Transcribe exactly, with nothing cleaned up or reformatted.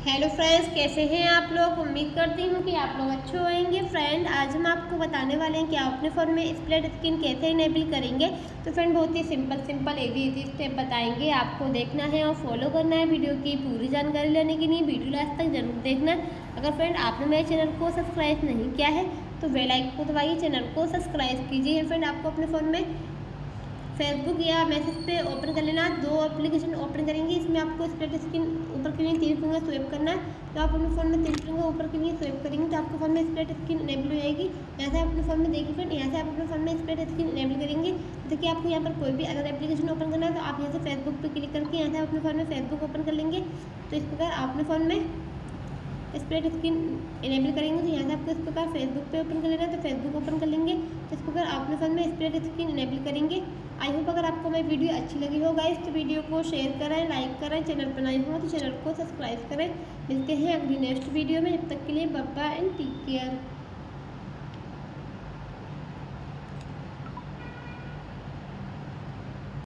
Hello friends, कैसे हैं आप लोग। उम्मीद करती हूँ कि आप लोग अच्छे होंगे। फ्रेंड, आज हम आपको बताने वाले हैं कि आप अपने फ़ोन में स्प्लिट स्क्रीन कैसे इनेबल करेंगे। तो फ्रेंड, बहुत ही simple simple easy easy step बताएंगे। आपको देखना है और फॉलो करना है। वीडियो की पूरी जानकारी लेने के लिए वीडियो लास्ट तक जरूर देखना। अगर फ्रेंड आपने मेरे चैनल को सब्सक्राइब नहीं किया है तो बेल आइकन को दबाइए, चैनल को सब्सक्राइब कीजिए। फ्रेंड, आपको अपने फ़ोन में फेसबुक या मैसेज पे ओपन कर लेना। दो एप्लीकेशन ओपन करेंगे, इसमें आपको स्प्लिट स्क्रीन ऊपर के लिए तीन फिंगर स्wipe करना है। तो आप अपने फ़ोन में तीन फिंगर ऊपर के लिए स्wipe करेंगे तो आपके फ़ोन में स्प्लिट स्क्रीन इनेबल हो जाएगी। यहाँ से आप अपने फ़ोन में देखिए फ्रेंड, यहाँ से आप अपने फ़ोन में स्प्लिट स्क्रीन इनेबल करेंगे। देखिए, आपको यहाँ पर कोई भी अगर एप्लीकेशन ओपन करना है तो आप यहाँ से फेसबुक पर क्लिक करके यहाँ से आप अपने फ़ोन में फेसबुक ओपन कर लेंगे। तो इस प्रकार आप अपने फ़ोन में स्प्लिट स्क्रीन इनेबल करेंगे। तो यहाँ से आपको इस प्रकार फेसबुक पे ओपन कर लेना है, तो फेसबुक ओपन कर लेंगे। तो इस प्रकार आप अपने फ़ोन में स्प्लिट स्क्रीन इनेबल करेंगे। आई होप अगर आपको मेरी वीडियो अच्छी लगी हो गाइस तो वीडियो को शेयर करें, लाइक करें। चैनल पर नए हो तो चैनल को सब्सक्राइब करें। मिलते हैं अगली नेक्स्ट वीडियो में। जब तक के लिए bye bye and take care.